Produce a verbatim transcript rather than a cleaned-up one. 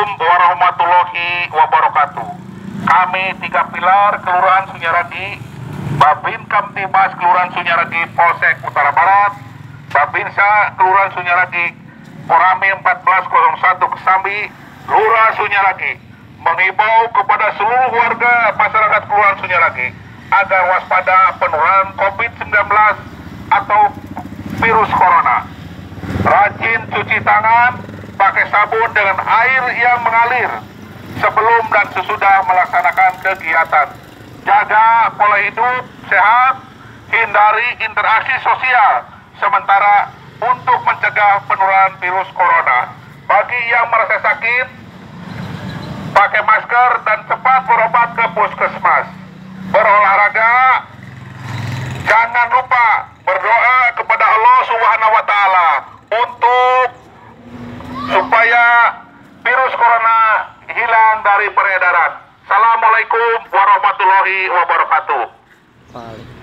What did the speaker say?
Assalamualaikum warahmatullahi wabarakatuh. Kami tiga pilar Kelurahan Sunyaragi, Babin Kamtibmas Kelurahan Sunyaragi Polsek Utara Barat, Babinsa Kelurahan Sunyaragi Korami empat belas nol satu Kesambi, Lurah Sunyaragi, mengimbau kepada seluruh warga masyarakat Kelurahan Sunyaragi agar waspada penularan covid sembilan belas atau virus corona. Rajin cuci tangan pakai sabun dengan air yang mengalir sebelum dan sesudah melaksanakan kegiatan. Jaga pola hidup sehat, hindari interaksi sosial sementara untuk mencegah penularan virus corona. Bagi yang merasa sakit, pakai masker dan cepat berobat ke puskesmas. Berolahraga, jangan lupa berdoa kepada Allah Subhanahu wa Ta'ala untuk supaya virus corona hilang dari peredaran. Assalamualaikum warahmatullahi wabarakatuh.